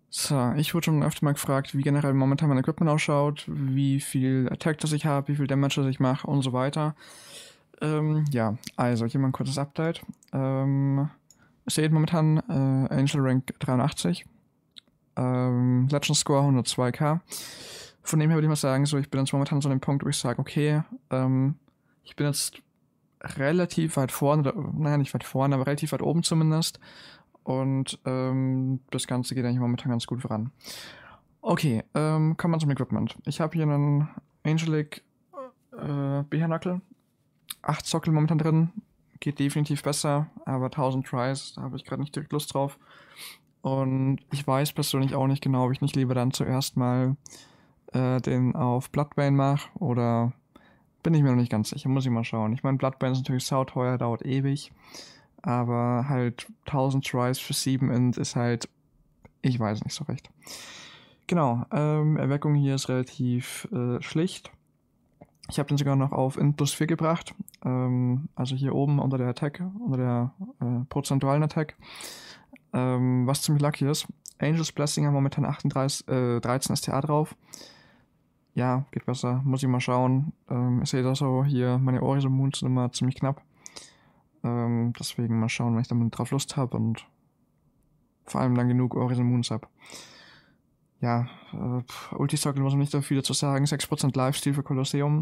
So, ich wurde schon öfter mal gefragt, wie generell momentan mein Equipment ausschaut, wie viel Attack das ich habe, wie viel Damage das ich mache und so weiter. Ja, also hier mal ein kurzes Update. Ich sehe momentan Angel Rank 83, Legend Score 102k. Von dem her würde ich mal sagen, so ich bin jetzt momentan so an dem Punkt, wo ich sage, okay, ich bin jetzt relativ weit vorne, oder, naja, nicht weit vorne, aber relativ weit oben zumindest. Und das Ganze geht eigentlich momentan ganz gut voran. Okay, kommen wir zum Equipment. Ich habe hier einen Angelic BH-Knuckle. 8 Sockel momentan drin. Geht definitiv besser, aber 1000 Tries, da habe ich gerade nicht direkt Lust drauf. Und ich weiß persönlich auch nicht genau, ob ich nicht lieber dann zuerst mal den auf Bloodbane mache oder bin ich mir noch nicht ganz sicher, muss ich mal schauen. Ich meine, Bloodbane ist natürlich sauteuer, dauert ewig. Aber halt 1000 Tries für 7 Int ist halt, ich weiß nicht so recht. Genau, Erweckung hier ist relativ schlicht. Ich habe den sogar noch auf Int plus 4 gebracht. Also hier oben unter der Attack, unter der prozentualen Attack. Was ziemlich lucky ist. Angel's Blessing haben momentan 13 STA drauf. Ja, geht besser, muss ich mal schauen. Ich sehe das so hier, meine Orison Moons sind immer ziemlich knapp. Deswegen mal schauen, wenn ich damit drauf Lust habe und vor allem lang genug Orison Moons habe. Ja, Ulti-Socket muss man nicht so viel dazu sagen. 6% Lifesteal für Kolosseum.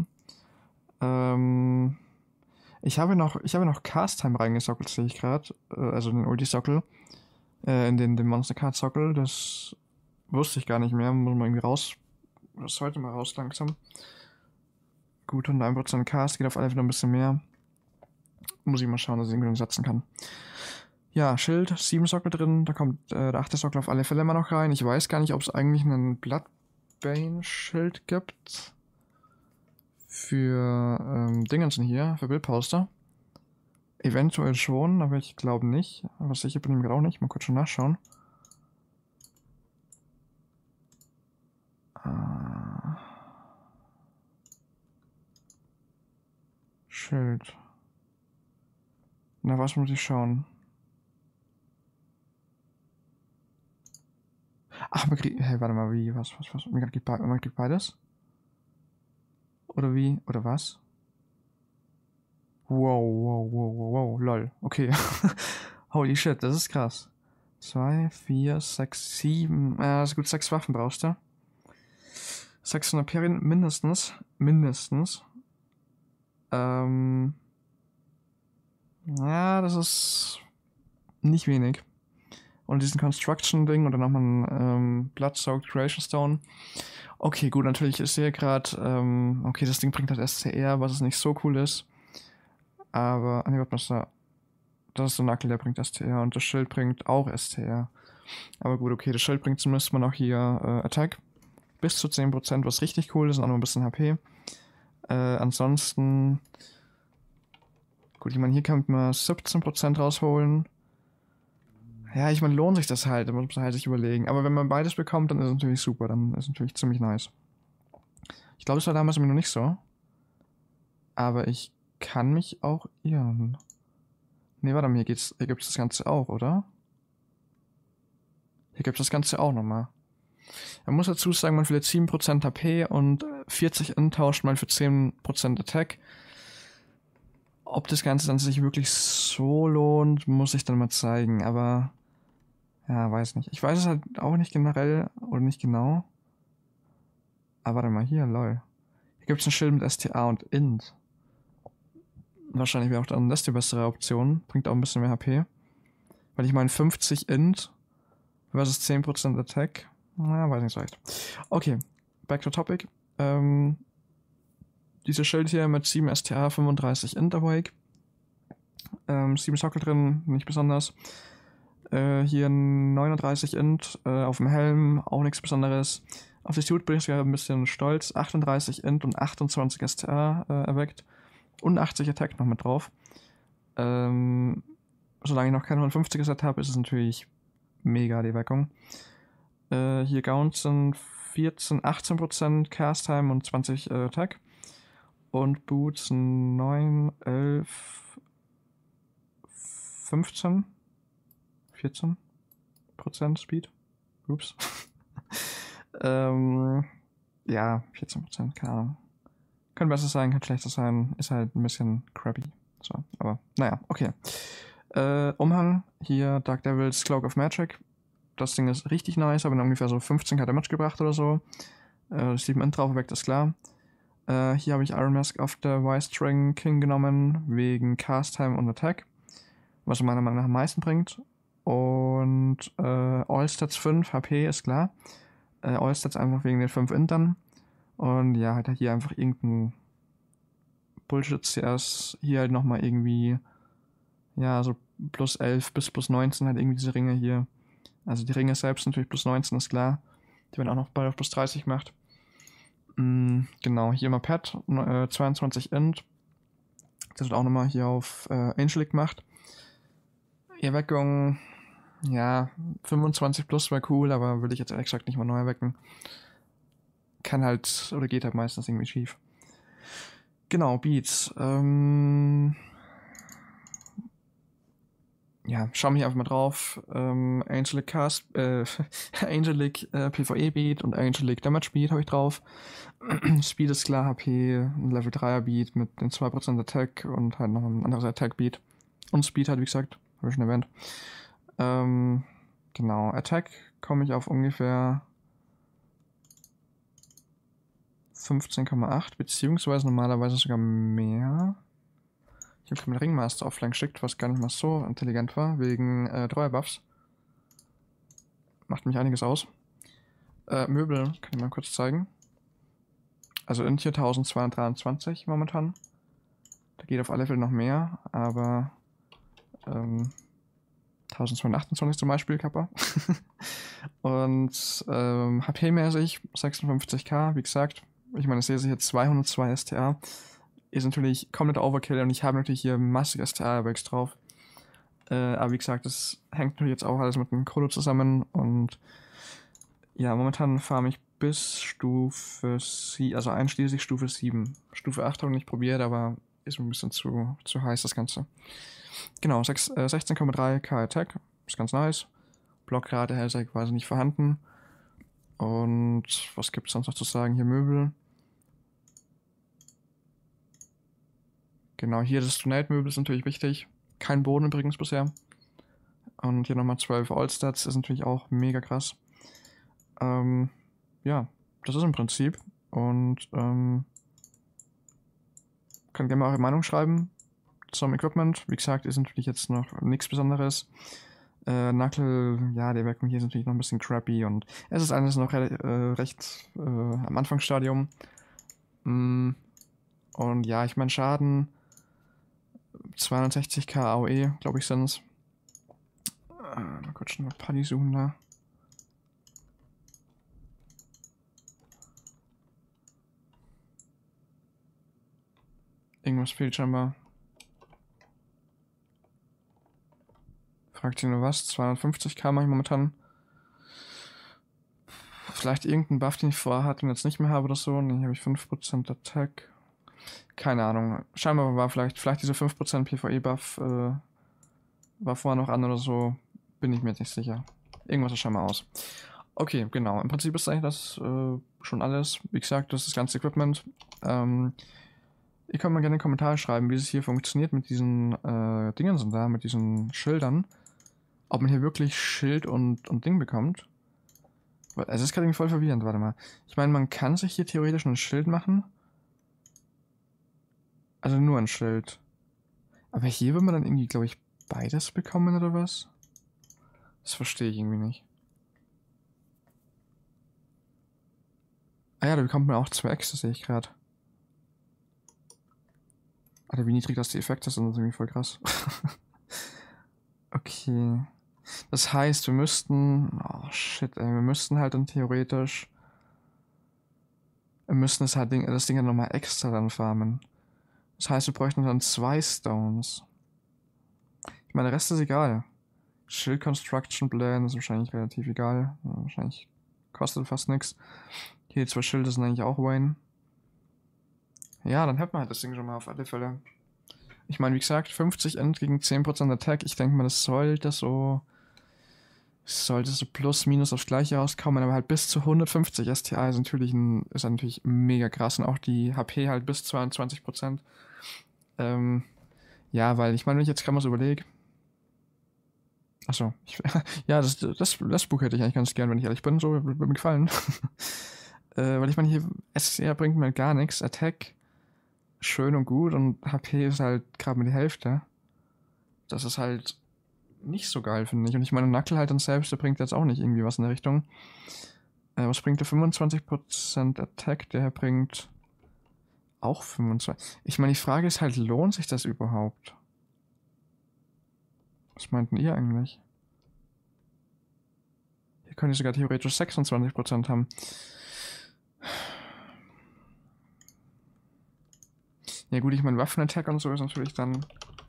Ich habe noch Cast-Time reingesockelt, sehe ich gerade. Also den Ulti-Sockel. In den Monster-Card-Sockel. Das wusste ich gar nicht mehr. Muss man irgendwie raus. Das sollte mal raus langsam. Gut, 101% Cast. Geht auf alle Fälle ein bisschen mehr. Muss ich mal schauen, dass ich irgendwie setzen kann. Ja, Schild, 7 Sockel drin, da kommt der 8. Sockel auf alle Fälle immer noch rein. Ich weiß gar nicht, ob es eigentlich einen Bloodbane-Schild gibt. Für Dingensen hier, für Bildposter. Eventuell schon, aber ich glaube nicht. Aber sicher bin ich mir gerade auch nicht. Mal kurz schon nachschauen. Schild. Na, was muss ich schauen? Ach, man kriegt. Hey, warte mal, wie? Was? Man kriegt beides? Oder wie? Oder was? Wow, lol. Okay. Holy shit, das ist krass. 2, 4, 6, 7. Also gut, 6 Waffen brauchst du. 600 Perien mindestens. Mindestens. Ja, das ist nicht wenig. Und diesen Construction-Ding und dann nochmal ein Blood-Soaked Creation Stone. Okay, gut, natürlich, ich sehe gerade, okay, das Ding bringt halt SCR, was es nicht so cool ist. Aber, nee, was da? Das ist der Knuckle, der bringt STR und das Schild bringt auch STR. Aber gut, okay, das Schild bringt zumindest mal noch hier Attack. Bis zu 10%, was richtig cool ist und auch noch ein bisschen HP. Ansonsten. Gut, ich meine, hier kann man 17% rausholen. Ja, ich meine, lohnt sich das halt, da muss man halt sich überlegen. Aber wenn man beides bekommt, dann ist es natürlich super, dann ist es natürlich ziemlich nice. Ich glaube, es war damals immer noch nicht so. Aber ich kann mich auch irren. Ne, warte mal, hier gibt es das Ganze auch, oder? Hier gibt es das Ganze auch nochmal. Man muss dazu sagen, man verliert 7% HP und 40 Int tauscht man für 10% Attack. Ob das Ganze dann sich wirklich so lohnt, muss ich dann mal zeigen, aber ja, weiß nicht. Ich weiß es halt auch nicht generell oder nicht genau. Aber warte mal, hier, lol. Hier gibt es ein Schild mit STA und Int. Wahrscheinlich wäre auch dann das die bessere Option. Bringt auch ein bisschen mehr HP. Weil ich meine, 50 Int versus 10% Attack. Na, weiß nicht so recht. Okay, back to topic. Dieses Schild hier mit 7 STA, 35 Int Awake. 7 Sockel drin, nicht besonders. Hier 39 Int auf dem Helm, auch nichts Besonderes. Auf die Suit bin ich sogar ein bisschen stolz. 38 Int und 28 STA erweckt. Und 80 Attack noch mit drauf. Solange ich noch kein 150er Set habe, ist es natürlich mega die Weckung. Hier Gauns sind 18% Cast Time und 20 Attack. Und Boots 9, 11, 15, 14% Speed. Ups. Ja, 14%, keine Ahnung. Könnte besser sein, könnte schlechter sein. Ist halt ein bisschen crappy. So, aber naja, okay. Umhang, hier Dark Devils Cloak of Magic. Das Ding ist richtig nice, aber ungefähr so 15k Damage gebracht oder so. 7 Int drauf, weg, das ist klar. Hier habe ich Iron Mask of the Y-String King genommen, wegen Cast Time und Attack. Was meiner Meinung nach am meisten bringt. Und All Stats 5 HP ist klar. All Stats einfach wegen den 5 Int dann. Und ja, halt hier einfach irgendein Bullshit CS. Hier halt nochmal irgendwie, ja, so plus 11 bis plus 19 halt irgendwie diese Ringe hier. Also die Ringe selbst natürlich plus 19 ist klar. Die werden auch noch bald auf plus 30 gemacht. Genau, hier mal Pet, 22 Int. Das wird auch nochmal hier auf Angelic gemacht. Erweckung, ja, 25 plus wäre cool, aber würde ich jetzt ehrlich gesagt nicht mal neu erwecken. Kann halt, oder geht halt meistens irgendwie schief. Genau, Beats. Ja, schauen wir hier einfach mal drauf. Angelic Cast, Angelic PvE Beat und Angelic Damage Beat habe ich drauf. Speed ist klar, HP, ein Level 3er Beat mit den 2% Attack und halt noch ein anderes Attack Beat. Und Speed halt, wie gesagt, habe ich schon erwähnt. Genau, Attack komme ich auf ungefähr 15,8, beziehungsweise normalerweise sogar mehr. Ich habe mir Ringmaster auf Flank geschickt, was gar nicht mal so intelligent war, wegen Treuer-Buffs. Macht mich einiges aus. Möbel kann ich mal kurz zeigen. Also in hier 1223 momentan. Da geht auf alle Fälle noch mehr, aber 1228 zum Beispiel, Kappa. Und HP-mäßig 56k, wie gesagt. Ich meine, ich sehe hier 202 STA. Ist natürlich komplett Overkill und ich habe natürlich hier massig STA-Airbags drauf. Aber wie gesagt, das hängt natürlich jetzt auch alles mit dem Kodo zusammen und ja, momentan farme ich bis Stufe 7, also einschließlich Stufe 7. Stufe 8 habe ich nicht probiert, aber ist mir ein bisschen zu heiß das Ganze. Genau, 16,3k Attack, ist ganz nice. Blockrate Hellsec quasi nicht vorhanden. Und was gibt es sonst noch zu sagen? Hier Möbel. Genau, hier das Donate-Möbel ist natürlich wichtig. Kein Boden übrigens bisher. Und hier nochmal 12 All-Stats ist natürlich auch mega krass. Ja, das ist im Prinzip. Und könnt gerne mal eure Meinung schreiben zum Equipment. Wie gesagt, ist natürlich jetzt noch nichts Besonderes. Knuckle, ja, die Wirkung hier ist natürlich noch ein bisschen crappy und es ist alles noch recht am Anfangsstadium. Und ja, ich meine Schaden 260k AOE, glaube ich, sind's. Mal kurz schon mal Paddy suchen da. Irgendwas fehlt scheinbar. Fragt sie nur was? 250k mache ich momentan. Vielleicht irgendein Buff, den ich vorher hatte und jetzt nicht mehr habe oder so. Ne, hier habe ich 5% Attack. Keine Ahnung. Scheinbar war vielleicht diese 5% PvE-Buff war vorher noch an oder so. Bin ich mir jetzt nicht sicher. Irgendwas ist scheinbar aus. Okay, genau. Im Prinzip ist eigentlich das schon alles. Wie gesagt, das ist das ganze Equipment. Ihr könnt mal gerne in die Kommentare schreiben, wie es hier funktioniert mit diesen Dingen sind da, mit diesen Schildern. Ob man hier wirklich Schild und Ding bekommt. Es ist gerade irgendwie voll verwirrend, warte mal. Ich meine, man kann sich hier theoretisch ein Schild machen. Also nur ein Schild. Aber hier will man dann irgendwie, glaube ich, beides bekommen oder was? Das verstehe ich irgendwie nicht. Ah ja, da bekommt man auch 2 Äxte, sehe ich gerade. Alter, wie niedrig das die Effekte sind, das ist irgendwie voll krass. Okay. Das heißt, wir müssten... Oh shit, ey. Wir müssten halt dann theoretisch... Wir müssten das Ding dann nochmal extra dann farmen. Das heißt, wir bräuchten dann 2 Stones. Ich meine, der Rest ist egal. Shield Construction Plan ist wahrscheinlich relativ egal. Wahrscheinlich kostet fast nichts. Hier die 2 Schilde sind eigentlich auch Wayne. Ja, dann hat man halt das Ding schon mal auf alle Fälle. Ich meine, wie gesagt, 50 End gegen 10% Attack. Ich denke mal, das sollte so sollte so plus minus aufs gleiche rauskommen, aber halt bis zu 150 STI ist natürlich mega krass und auch die HP halt bis 22%. Ja, weil ich meine, wenn ich jetzt gerade mal so überlege. Achso, ja, das Buch hätte ich eigentlich ganz gern, wenn ich ehrlich bin, so würde mir gefallen. Weil ich meine, hier SCR bringt mir gar nichts. Attack schön und gut und HP ist halt gerade mit die Hälfte. Das ist halt nicht so geil, finde ich. Und ich meine, Knuckle halt dann selbst, der bringt jetzt auch nicht irgendwie was in der Richtung. Was bringt der? 25% Attack, der bringt auch 25. Ich meine, die Frage ist halt, lohnt sich das überhaupt? Was meinten ihr eigentlich? Hier könnte ich sogar theoretisch 26% haben. Ja gut, ich meine, Waffenattack und so ist natürlich dann...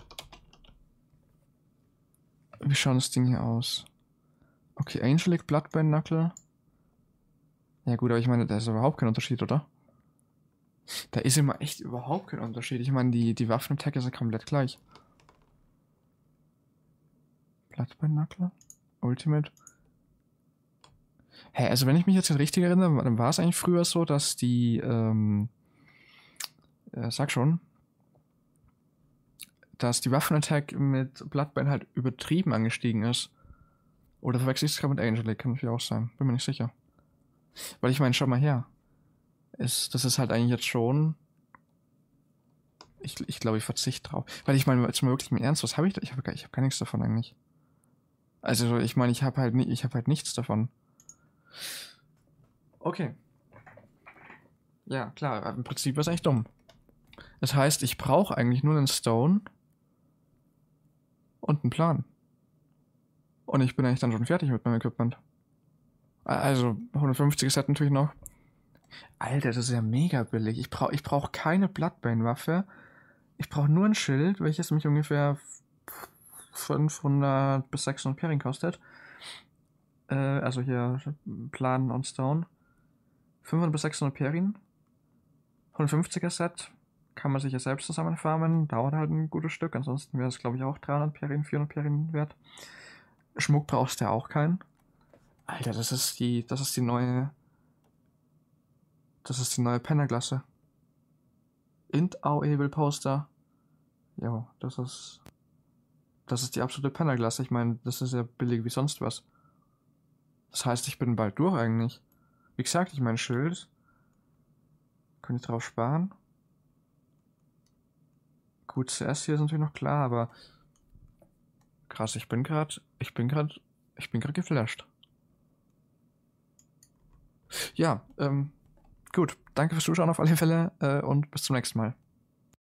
Wie schaut das Ding hier aus? Okay, Angelic, Bloodband, Knuckle. Ja gut, aber ich meine, da ist überhaupt kein Unterschied, oder? Da ist immer echt überhaupt kein Unterschied. Ich meine, die Waffenattack sind komplett gleich. Bloodband, Knuckle, Ultimate. Hä, also wenn ich mich jetzt richtig erinnere, dann war es eigentlich früher so, dass die, sag schon, dass die Waffenattack mit Bloodband halt übertrieben angestiegen ist. Oder verwechsel ich es gerade mit Angelic, kann natürlich auch sein. Bin mir nicht sicher. Weil ich meine, schau mal her. Das ist halt eigentlich jetzt schon... Ich glaube, ich verzichte drauf. Weil ich meine, jetzt mal wirklich im Ernst, was habe ich da? Ich hab gar nichts davon eigentlich. Also ich meine, ich habe halt nichts davon. Okay. Ja, klar, im Prinzip ist es eigentlich dumm. Das heißt, ich brauche eigentlich nur einen Stone und einen Plan. Und ich bin eigentlich dann schon fertig mit meinem Equipment. Also 150er Set natürlich noch. Alter, das ist ja mega billig. Ich brauch keine Bloodbane-Waffe. Ich brauche nur ein Schild, welches mich ungefähr 500 bis 600 Pering kostet. Also hier Plan on Stone. 500 bis 600 Pering. 150er Set. Kann man sich ja selbst zusammenfarmen. Dauert halt ein gutes Stück. Ansonsten wäre es, glaube ich, auch 300 Pering, 400 Pering wert. Schmuck brauchst du ja auch keinen. Alter, das ist die neue Pennerklasse. Int AOE Poster. Jo, das ist die absolute Pennerklasse. Ich meine, das ist ja billig wie sonst was. Das heißt, ich bin bald durch eigentlich. Wie gesagt, ich mein Schild. Könnte ich drauf sparen. Gut, CS hier ist natürlich noch klar, aber krass, ich bin gerade geflasht. Ja, gut. Danke fürs Zuschauen auf alle Fälle und bis zum nächsten Mal.